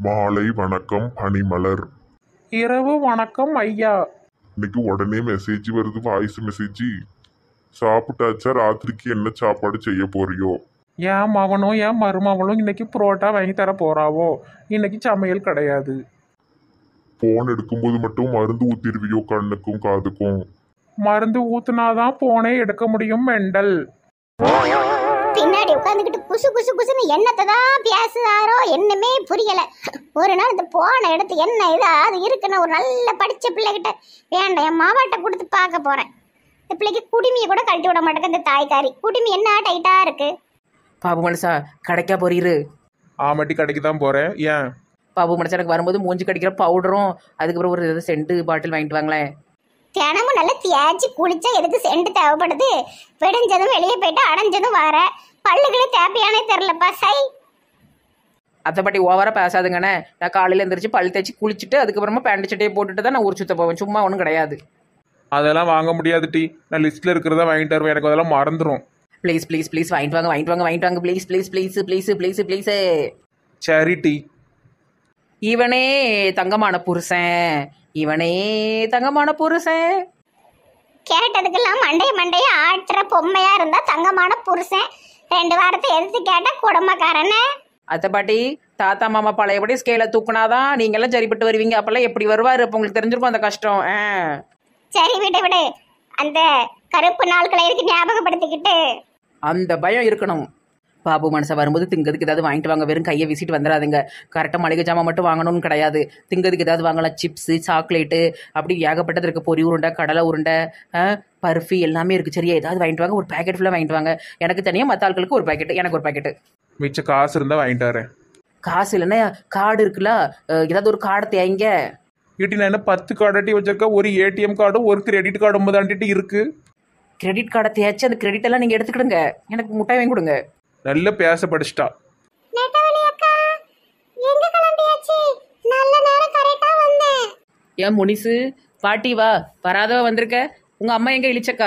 மாலை வணக்கம் பனிமலர். இரவு வணக்கம் ஐயா. இன்னைக்கு உடனே மெசேஜ் வருது, வாய்ஸ் மெசேஜ். சாப்பிட்டாச்சா? ராத்திரிக்கு என்ன சாப்பாடு செய்ய போறியோ? என் மகனும் என் மருமகளும் இன்னைக்கு புரோட்டா வாங்கி தர போறாவோ. இன்னைக்கு சமையல் கிடையாது. போன் எடுக்கும்போது மட்டும் மருந்து ஊத்திருவியோ கண்ணுக்கும் காதுக்கும்? மருந்து ஊத்துனாதான் போனே எடுக்க முடியும் மெண்டல். பின்னாடி உட்காந்துக்கிட்டு குசு குசு குசுன்னு என்னத்தை தான் பேசுறாரோ என்னமே புரியல. ஒரு நாள் இந்த போன எடுத்து என்ன இதா அது இருக்குன்னு ஒரு நல்ல படிச்ச பிள்ளைகிட்ட வேண்டாம் என் மாவாட்ட கொடுத்து பார்க்க போறேன். இந்த பிள்ளைக்கு குடுமியை கூட கழட்டி விட மாட்டேங்க. இந்த தாய்க்காரி குடுமி என்ன டைட்டா இருக்கு. பாபு மனுஷா கடைக்கா போறீரு? ஆமாட்டி கடைக்கு தான் போறேன். ஏன்? பாபு மனுஷா எனக்கு வரும்போது மூஞ்சி கடிக்கிற பவுடரும் அதுக்கப்புறம் ஒரு சென்ட் பாட்டில் வாங்கிட்டு வாங்களேன். தினமும் நல்லா தேய்ச்சி குளிச்சா எதுக்கு சென்ட் தேவைப்படுது? விடிஞ்சதும் வெளியே போயிட்டு அடைஞ்சதும் வர பல்லுகளே தேவையானே தெரிலப்பா. சை அதை பற்றி ஓவராக பேசாதுங்கண்ணே. நான் காலையில் எழுந்திரிச்சு பல் தேய்ச்சி குளிச்சுட்டு அதுக்கப்புறமா பேண்ட் சட்டையை போட்டுட்டு தான் நான் ஊர் சுத்த போவேன். சும்மா ஒன்றும் கிடையாது. அதெல்லாம் வாங்க முடியாது டி. நான் லிஸ்ட்ல இருக்கிறதா வாங்கிட்டு வருவேன். எனக்கு அதெல்லாம் மறந்துடும். ப்ளீஸ் ப்ளீஸ் ப்ளீஸ் வாங்கிட்டு வாங்க வாங்கிட்டு வாங்க வாங்கிட்டு வாங்க please please please please please please. சரி டி. இவனே தங்கமான புருஷன், இவனே தங்கமான புருஷன். கேட்டதுக்கெல்லாம் மண்டைய ஆட்டுற பொம்மையா இருந்தா தங்கமான புருஷன். 2 வாரத்தை எதிர்த்து கேட்டா குடும்பக்காரனே. அத்தை பாட்டி தாத்தா மாமா பழையபடி ஸ்கேலை தூக்குனாதான் நீங்கெல்லாம் சரிப்பட்டு வருவீங்க. அப்பெல்லாம் எப்படி வருவார்? அப்போ உங்களுக்கு தெரிஞ்சிருக்கும் அந்த கஷ்டம். சரி விடு விடு. அந்த கருப்பு நாட்களை இருக்கு ஞாபகப்படுத்திக்கிட்டு அந்த பயம் இருக்கணும். பாபு மனசா வரும்போது திங்கிறதுக்கு ஏதாவது வாங்கிட்டு வாங்க. வெறும் கையை வீசிட்டு வந்துடாதுங்க. கரெக்டாக மளிகை ஜாமான் மட்டும் வாங்கணும்னு கிடையாது. திங்கிறதுக்கு ஏதாவது வாங்கலாம். சிப்ஸு, சாக்லேட்டு, அப்படி ஏகப்பட்டது இருக்குது. பொரி உருண்டை, கடலை உருண்டை, பர்ஃபி எல்லாமே இருக்குது. சரியா ஏதாவது வாங்கிட்டு வாங்க. ஒரு பேக்கெட் ஃபுல்லாக வாங்கிட்டு வாங்க. எனக்கு தனியாக மற்ற ஆட்களுக்கு ஒரு பேக்கெட், எனக்கு ஒரு பேக்கெட்டு. மிச்ச காசு இருந்தா வாங்கிட்டு வரேன். காசு இல்லைன்னா கார்டு இருக்குல்ல, ஏதாவது ஒரு கார்டு தேங்க. இட்டி நான் என்ன 10 கார்டாட்டி வச்சிருக்க. ஒரு ஏடிஎம் கார்டும் ஒரு கிரெடிட் கார்டும் தாண்டிட்டு இருக்கு. கிரெடிட் கார்டை தேய்ச்சி அந்த கிரெடிட் எல்லாம் நீங்கள் எடுத்துக்கிடுங்க. எனக்கு முட்டை வாங்கி கொடுங்க. நல்ல பேச படிச்சிட்டா. ஏன் முனிசு பாட்டி வா, வராதவ வந்திருக்க. உங்க அம்மா எங்க இழிச்சக்கா?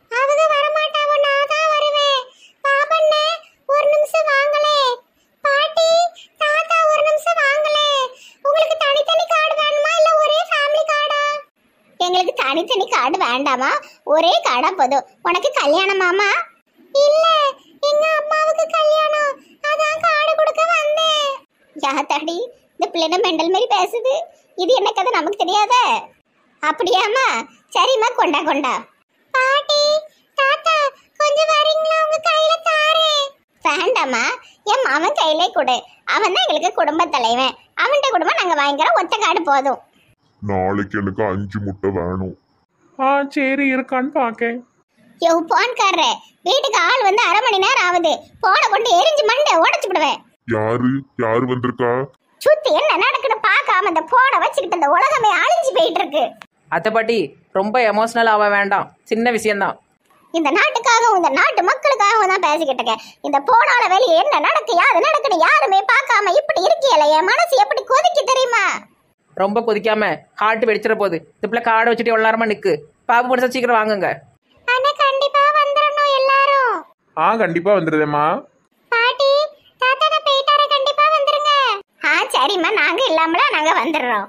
எங்களுக்கு தனித்தனி கார்டு வேண்டாமா? ஒரே கார்டா போதும். உனக்கு கல்யாணமாமா? இல்ல, எங்க அம்மாவுக்கு கல்யாணம். அதான் கார்டு கொடுக்க வந்தேன். யாத்தாடி இந்த பிள்ளை மெண்டல் மாதிரி பேசுது. இது என்ன கதை நமக்கு தெரியாத? அப்படியாமா? சரிம்மா கொண்டா கொண்டா. பாட்டி தாத்தா கொஞ்சம் வரீங்களா? உங்க கையில தாரேன். வேண்டாமா, என் மாமன் கையிலே கொடு. அவன் தான் எங்களுக்கு குடும்ப தலைவன். அவன்கிட்ட குடும்பம் நாங்க வாங்கிக்கிறோம். ஒத்த கார்டு போதும். நாளைக்கு எனக்கு 5 முட்டை வேணும். சரி இருக்கான்னு பாக்கேன். யோ போன்காரர, வீட்டுக்கு ஆள் வந்து 1/2 மணி நேரம் ஆகுது. போனை கொண்டு எரிஞ்சு மண்டை உடைச்சு விடுவேன். யாரு வந்திருக்கா? சுத்தி என்ன நடக்குன்னு பார்க்காம இந்த போனை வச்சுக்கிட்டு இந்த உலகமே அழிஞ்சு போயிட்டு இருக்கு. அத்தை பாட்டி ரொம்ப எமோஷனல் ஆக வேண்டாம். சின்ன விஷயம்தான். இந்த நாட்டுக்காகவும் இந்த நாட்டு மக்களுக்காகவும் தான் பேசிக்கிட்டு இருக்கேன். இந்த போனால வெளியே என்ன நடக்கு யாரு நடக்குன்னு யாருமே பார்க்காம இப்படி இருக்கல. என் மனசு எப்படி கொதிக்கு தெரியுமா? ரொம்ப கொதிக்காம ஹார்ட் வெடிச்சிட போகுது. இந்த பிள்ளை காடை வச்சுட்டு எவ்வளோ நேரமா நிற்கு. பாபு மனசா சீக்கிரம் வாங்குங்க. அண்ணா கண்டிப்பா வந்துடணும் எல்லாரும். கண்டிப்பா வந்துடுதேம்மா. பாட்டி தாத்தா நான் போயிட்டாரே, கண்டிப்பா வந்துருங்க. சரிம்மா, நாங்க இல்லாமல நாங்க வந்துடுறோம்.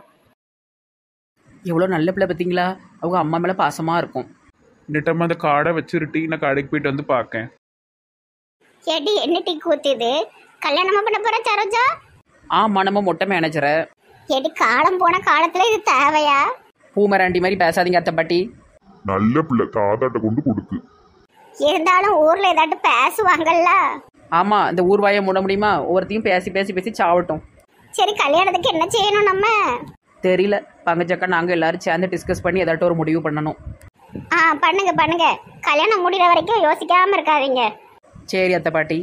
எவ்வளோ நல்ல பிள்ளை பார்த்தீங்களா? அவங்க அம்மா மேலே பாசமாக இருக்கும். நிட்டமா அந்த காடை வச்சிருட்டி நான் கடைக்கு போயிட்டு வந்து பார்க்கேன். ஏடி என்ன டீ கூத்துது? கல்யாணமா பண்ண போற சரோஜா? நம்ம மொட்டை மேனேஜரை. ஏடி காலம் போன காலத்துல இது தேவையா? பூமராண்டி மாதிரி பேசாதீங்க அத்தை பாட்டி. நல்ல பிள்ளை, தாத்தாட்ட கொண்டு கொடுக்கு. இருந்தாலும் ஊர்ல ஏதாட்டு பேசுவாங்கல்ல. ஆமாம், இந்த ஊர்வாயை மூட முடியுமா? ஒவ்வொருத்தையும் பேசி பேசி பேசி சாவட்டும். சரி, கல்யாணத்துக்கு என்ன செய்யணும் நம்ம? தெரியல பங்கஜக்கா, நாங்கள் எல்லாரும் சேர்ந்து டிஸ்கஸ் பண்ணி ஏதாட்டும் ஒரு முடிவு பண்ணணும். பண்ணுங்க பண்ணுங்க. கல்யாணம் முடிகிற வரைக்கும் யோசிக்காம இருக்காதீங்க. சரி அத்தை பாட்டி.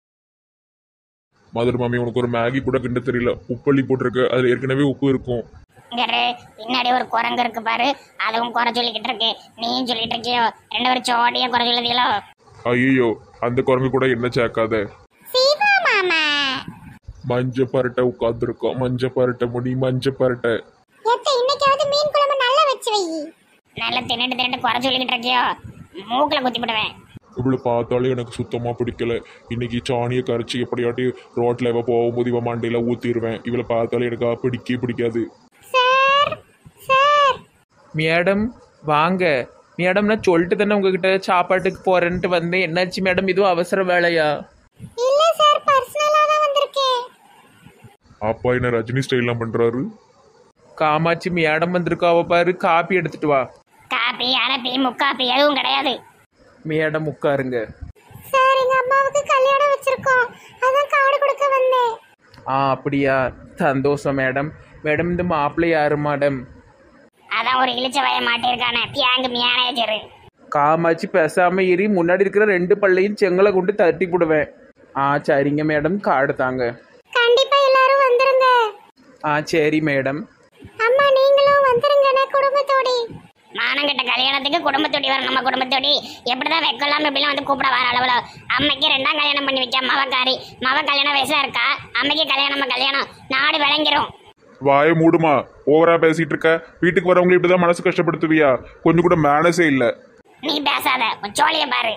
மதுரை மாமி, உனக்கு ஒரு மேகி கூட கிண்ட தெரியல. உப்பள்ளி போட்டிருக்க, அதுல ஏற்கனவே உப்பு இருக்கும். பின்னாடி ஒரு குரங்கு இருக்கு பாரு, அதுவும் குறை சொல்லிக்கிட்டு இருக்கு. நீயும் சொல்லிட்டு இருக்கியோ? 2 பேரும் சோடியா குறை சொல்லுதீங்களோ? ஐயோ, அந்த குரங்கு கூட என்ன சேர்க்காத. மாமா மஞ்ச பரட்டை உட்காந்துருக்கோம். மஞ்ச பரட்டை முடி, மஞ்ச பரட்டை. இன்னைக்காவது மீன் குழம்பு நல்லா வச்சு வை. நல்லா தின்னுட்டு குறை சொல்லிக்கிட்டு இருக்கியோ? மூக்கில் குத்தி விடுவேன். இவளை பார்த்தாலே எனக்கு சுத்தமாக பிடிக்கல. இன்னைக்கு சாணியை கரைச்சி எப்படியாட்டி ரோட்டில் இவ போகும்போது இவன் மண்டையில் ஊற்றிடுவேன். இவளை பார்த்தாலே எனக்கு பிடிக்காது. சார் சார் மேடம் வாங்க மேடம், நான் சொல்லிட்டு தானே உங்ககிட்ட சாப்பாட்டுக்கு போறேன்ட்டு வந்தேன். என்னாச்சு மேடம், இதுவும் அவசர வேலையா? இல்ல சார், பர்சனலா தான் வந்திருக்கேன். அப்பா என்ன ரஜினி ஸ்டைல்லாம் பண்ணுறாரு? காமாட்சி மேடம் வந்திருக்காவ பாரு, காப்பி எடுத்துட்டு வா. காப்பி அரப்பி முக்காப்பி எதுவும் கிடையாது. மேடம் உட்காருங்க. சார் எங்க அம்மாவுக்கு கல்யாணம் வச்சிருக்கோம், அதான் கார்டு கொடுக்க வந்தேன். அப்படியா, சந்தோஷம் மேடம். மேடம் இந்த மாப்பிள்ளை யாரு மேடம்? அதான் ஒரு இழிச்ச வய மாட்டிருக்கானே பியாங்கு மேனேஜர். காமாட்சி பேசாம ஏறி முன்னாடி இருக்கிற 2 பல்லையும் செங்கலை கொண்டு தட்டி போடுவேன். சரிங்க மேடம், கார்டு தாங்க. கண்டிப்பா எல்லாரும் வந்துருங்க. சரி மேடம். அம்மா நீங்களும் வந்துருங்க, நான் குடும்பத்தோடி. மானங்கிட்ட கல்யாணத்துக்கு குடும்பத்தோடி வரும். நம்ம குடும்பத்தோடி எப்படிதான் வைக்கலாம் இப்படிலாம் வந்து கூப்பிட வர அளவுல. அம்மைக்கு 2ஆம் கல்யாணம் பண்ணி வைக்க மவக்காரி. மவ கல்யாண வயசா இருக்கா, அம்மைக்கு கல்யாணம் நாடு விளங்கிரும். வாயை மூடுமா, ஓவரா பேசிட்டு இருக்க. வீட்டுக்கு வரவங்களை இப்படிதான் மனசு கஷ்டப்படுத்துவியா? கொஞ்சம் கூட மேனஸே இல்லை. நீ பேசாத, உன் சோழிய பாரு.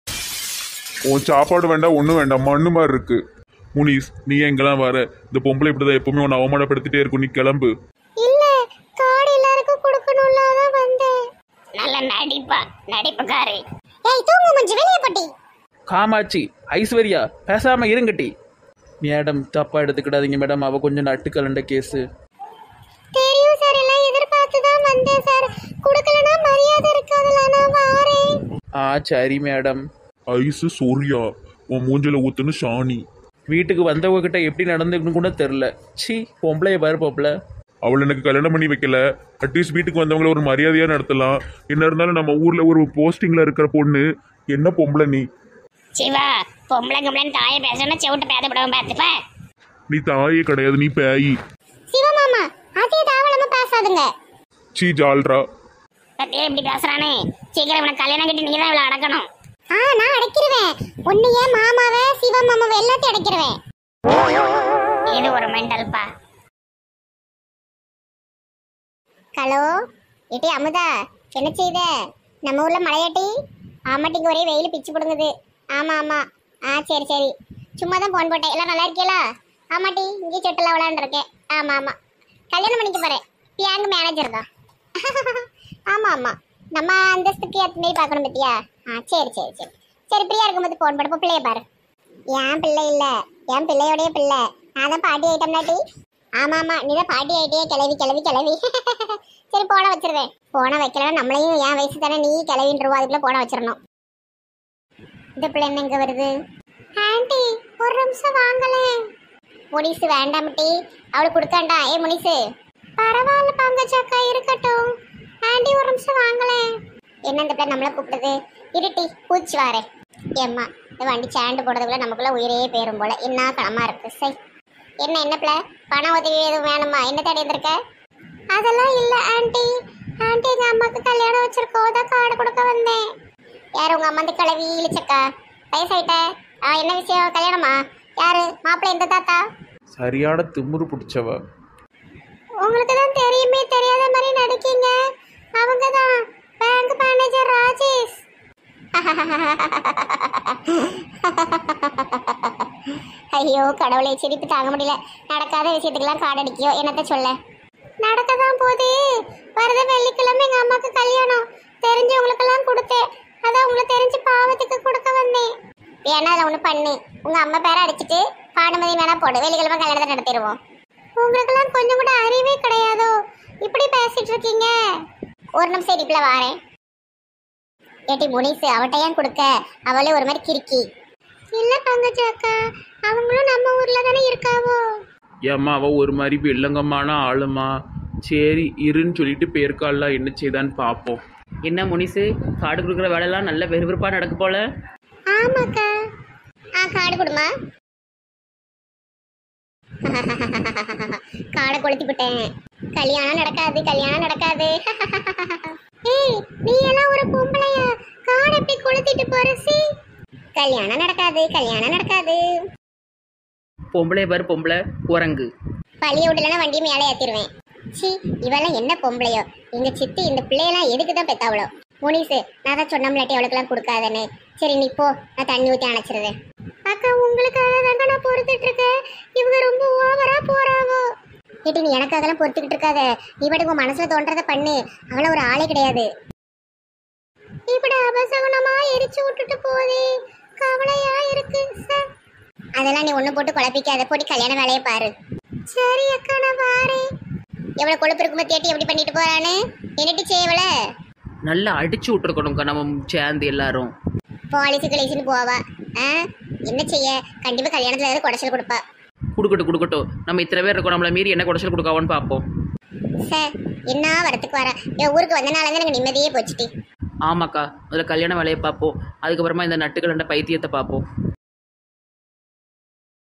உன் சாப்பாடு வேண்டாம், ஒன்றும் வேண்டாம், மண்ணு மாதிரி இருக்கு. முனிஸ், நீ எங்கெல்லாம் வர? இந்த பொம்பளை இப்படிதான் எப்பவுமே உன்னை அவமானப்படுத்திட்டே இருக்கும். நீ கிளம்பு. இல்ல, கார்டு எல்லாருக்கும் கொடுக்கணும்ல, அதான் வந்தேன். நல்ல நடிப்புக்காரி. ஏய் தூங்கு மஞ்சு, வெளிய போடி. காமாட்சி, ஐஸ்வர்யா பேசாம இருங்கட்டி. மேடம் தப்பா எடுத்துக்கிடாதீங்க மேடம், அவ கொஞ்சம் நட்டு கலண்ட கேஸு. தெரியும் சார், எல்லாம் எதிர்பார்த்து தான் வந்தேன் சார். கொடுக்கலனா மரியாதை இருக்காதுல, நான் வாரேன். சரி மேடம். ஐசு சூர்யா, உன் மூஞ்சில ஊத்துன்னு ஷானி. வீட்டுக்கு வந்தவங்க கிட்ட எப்படி நடந்துக்கணும் கூட தெரில. பொம்பளைய பாரு பொம்பளை. அவள் எனக்கு கல்யாணம் பண்ணி வைக்கல. அட்லீஸ்ட் வீட்டுக்கு வந்தவங்கள ஒரு மரியாதையா நடத்தலாம். என்ன இருந்தாலும் நம்ம ஊர்ல ஒரு போஸ்டிங்ல இருக்கிற பொண்ணு, என்ன பொம்பளை நீ? சிவா, பொம்பளை கம்பளை தாயை பேசணும், செவிட்டு பேதப்படவும் பார்த்துப்ப. நீ தாயே கிடையாது, நீ பேயி. சிவமாமா, அதே தாவளமா பேசாதுங்க. சீ ஜால்ரா. பத்தியா இப்படி பேசுறானே, சீக்கிரம் இவனை கல்யாணம் கட்டி நீங்க தான் இவளை அடக்கணும். நான் அடைக்கிருவேன். உன்னைய மாமாவை சிவமாமாவை எல்லாத்தையும் அடைக்கிருவேன். இது ஒரு மெண்டல்பா. ஹலோ ஏட்டி அமுதா, என்ன செய்த? நம்ம ஊர்ல மழையாட்டி? ஆமாட்டிங்க, ஒரே வெயில் பிச்சு பிடுங்குது. ஆமா. சரி, சும்மா தான் போன் போட்டேன். எல்லாம் நல்லா இருக்கீங்களா? ஆமாட்டி, இங்கே சொட்டுல விளாண்டுருக்கேன். ஆமா, கல்யாணம் பண்ணிக்க போறேன். பியாங்க மேனேஜர் தான். ஆமா, நம்ம அந்தஸ்துக்கு ஏற்ற மாதிரி பார்க்கணும் பத்தியா? சரி, பிரியா இருக்கும்போது போன் போட்டு பிள்ளைய பாரு. என் பிள்ளை இல்ல, என் பிள்ளையோடைய பிள்ளை. நான் தான் பாட்டி ஆயிட்டோம்னாட்டி. ஆமா, நீ தான் பாட்டி ஆயிட்டே. கிளவி. சரி, போன வச்சிருவேன். போன வைக்கலாம், நம்மளையும் என் வயசு தானே, நீ கிளவின்றவோ, அதுக்குள்ள போன வச்சிடணும். இந்த பிள்ளை என்ன இங்க வருது? ஆண்டி ஒரு நிமிஷம் வாங்கலே. முனிசு வேண்டாமட்டி, அவளுக்கு கொடுக்காண்டா. முனிசு பரவாயில்ல பங்கச்சக்கா, இருக்கட்டும். ஆண்டி ஒரு நிமிஷம் வாங்கலே. என்ன இந்த பிள்ளை நம்மள கூப்பிடுது? இருட்டி பூச்சி வாரே. ஏம்மா, இந்த வண்டி சாண்டு போடுறதுக்குள்ள நமக்குள்ள உயிரே பேரும் போல. என்ன கனமா இருக்கு. சரி, என்ன பிள்ளை, பண உதவி எதுவும் வேணுமா? என்ன தேடி இருந்திருக்க? அதெல்லாம் இல்ல ஆண்டி. எங்க அம்மாக்கு கல்யாணம் வச்சிருக்கோம், தான் கார்டு கொடுக்க வந்தேன். யாரு உங்க அம்மா? இந்த கிளவி இழிச்சக்கா, வயசாயிட்ட. என்ன விஷயம்? கல்யாணமா? யாரு மாப்பிள்ளை? இந்த தாத்தா. சரியான திமுரு பிடிச்சவ. உங்களுக்கு தான் தெரியுமே, தெரியாத மாதிரி நடிக்கீங்க. அவங்க தான் பேங்க் மேனேஜர் ராஜேஷ். ஐயோ கடவுளை, சிரிப்பு தாங்க முடியல. நடக்காத விஷயத்துக்கெல்லாம் கார்டு அடிக்கியோ, என்னத்த சொல்ல. நடக்கதான் போது வரத வெள்ளிக்கிழமை எங்க அம்மாக்கு கல்யாணம். தெரிஞ்சவங்களுக்கெல்லாம் கொடுத்தேன், அதான் உங்களை தெரிஞ்சு பாவத்துக்கு கொடுக்க வந்தேன். ஏன்னா அதை ஒண்ணு பண்ணு, உங்க அம்மா பேரை அடிச்சுட்டு பானுமதி வேணா போடு, வெள்ளிக்கிழமை கல்யாணத்தை நடத்திடுவோம். உங்களுக்கெல்லாம் கொஞ்சம் கூட அறிவே கிடையாதோ, இப்படி பேசிட்டு இருக்கீங்க. ஒரு நிமிஷம் இடிப்புல வாரேன். ஏட்டி முனிசு, அவட்ட ஏன் கொடுக்க? அவளே ஒரு மாதிரி கிறுக்கி. இல்ல பங்கஜாக்கா, அவங்களும் நம்ம ஊர்ல தானே இருக்காவோ. ஏம்மா, அவ ஒரு மாதிரி வெள்ளங்கமான ஆளுமா. சரி இருன்னு சொல்லிட்டு பேர்க்கால என்ன செய்தான்னு பார்ப்போம். என்ன முனிசு, காடு கொடுக்குற வேலையெல்லாம் நல்ல விறுவிறுப்பா நடக்கு போல. ஆமாக்கா. காடு கொடுமா. காடை கொளுத்தி விட்டேன். கல்யாணம் நடக்காது. ஏய், நீ எல்லாம் ஒரு பொம்பளையா? காடை எப்படி கொளுத்திட்டு போற? சி, கல்யாணம் நடக்காது. பொம்பளை பாரு, பொம்பளை குரங்கு. பழிய விடலன்னா வண்டி மேலே ஏத்திடுவேன். சி, இவெல்லாம் என்ன பொம்பளையோ? எங்க சித்தி இந்த பிள்ளையெல்லாம் எதுக்கு தான் பெத்தாவளோ? முனிசு நான் தான் சொன்னோம்லாட்டி அவளுக்கெல்லாம் கொடுக்காதேன்னு. சரி நீ போ, நான் தண்ணி ஊற்றி அணைச்சிருவேன். அக்கா உங்களுக்காக தாங்க நான் பொறுத்துட்டு இருக்கேன். இவங்க ரொம்ப ஓவரா போறாவோ. ஏட்டி நீ எனக்கு அதெல்லாம் பொறுத்துக்கிட்டு இருக்காத. நீ பாட்டுக்கு உன் மனசுல தோன்றதை பண்ணு. அவள ஒரு ஆளே கிடையாது. இப்படி அபசகுணமா எரிச்சு விட்டுட்டு போதே, கவலையா இருக்கு சார். அதெல்லாம் நீ ஒண்ணு போட்டு குழப்பிக்காத. போட்டி கல்யாண வேலையை பாரு. சரி அக்கா நான் வாரேன். எவ்வளவு கொழுப்பு இருக்குமோ தேட்டி எப்படி பண்ணிட்டு போறான்னு என்னட்டு செய்யவள. நல்லா அடிச்சு விட்டுருக்கணும்க்கா நம்ம சேர்ந்து எல்லாரும். பாலிசி கழிச்சுன்னு போவா. என்ன செய்ய, கண்டிப்பா கல்யாணத்துல ஏதாவது குடைச்சல் கொடுப்பா. கொடுக்கட்டும். நம்ம இத்தனை பேர் இருக்கோம், நம்மளை மீறி என்ன குடைச்சல் கொடுக்காவோன்னு பார்ப்போம். சார் என்ன வரத்துக்கு வர, என் ஊருக்கு வந்தனால தான் எனக்கு நிம்மதியே போச்சுட்டி. ஆமாக்கா, அதில் கல்யாண வேலையை பார்ப்போம். அதுக்கப்புறமா இந்த நட்டுக்கலண்ட பைத்தியத்தை பார்ப்போம்.